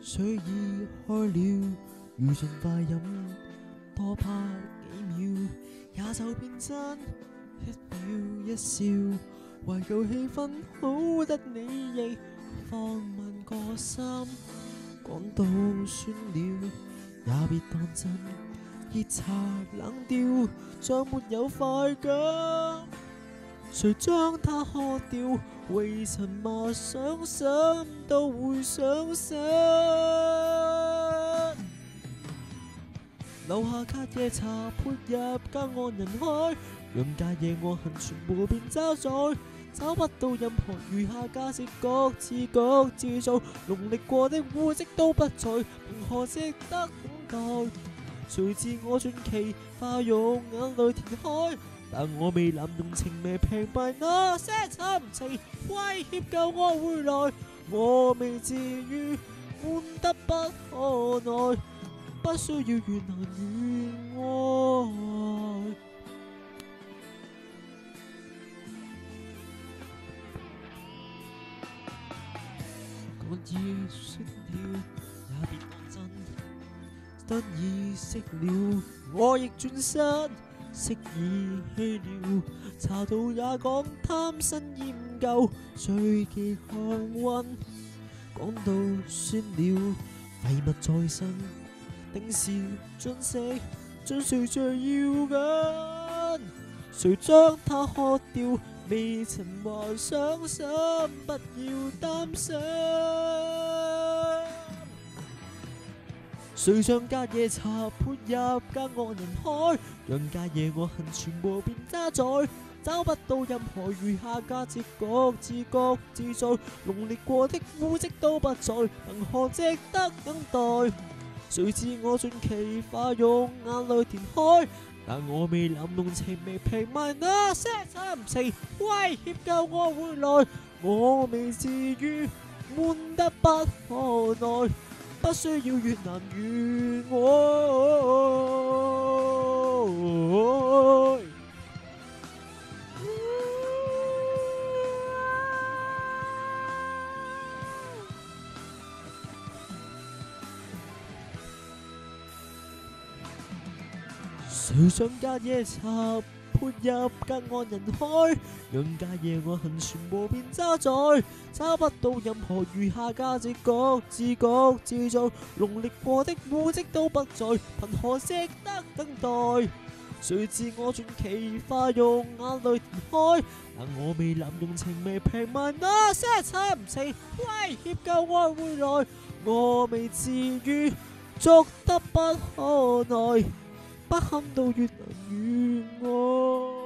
水已開了，如盡快飲，多怕幾秒也就變真，一秒一笑，懷舊氣氛好得你亦放慢個心，講到酸了也別當真，熱茶冷掉像沒有快感，誰將它喝掉？為什麼傷心都會傷心？樓下隔夜茶潑入隔岸人海，讓隔夜惡行全部變渣滓，找不到任何餘下價值，各自做，農曆過的污跡都不在，憑何值得等待？誰知我盡期化用眼淚填開，但我未能用情味平敗那些尋情，威脅救我回來，我未至於悶得不可耐，不需要怨恨怨愛。講已酸了也別當真，燈已熄了我亦轉身，色已稀了，茶道也講貪新厭舊，最忌降溫。講到酸了，廢物再生，定時進食，盡誰最要緊？誰將它喝掉？未曾話傷心，不要擔心。誰將隔夜茶潑入隔岸人海，讓隔夜惡行全部變渣滓，找不到任何餘下價值，各自做，農曆過的污跡都不在，憑何值得等待？誰知我盡期化用眼淚填開，但我未能用情味平賣那些尋情，威脅救我回來，我未至於悶得不可耐，不需要怨難怨愛。誰將隔夜茶潑入隔岸人海，讓隔夜惡行全部變渣滓，找不到任何餘下價值，各自做，農曆過的污跡都不在，憑何值得等待？誰知我盡期化用眼淚填開，但我未能用情味平賣那些尋情，威脅救我回來，我未至於捉得不可耐，不堪到怨難怨愛。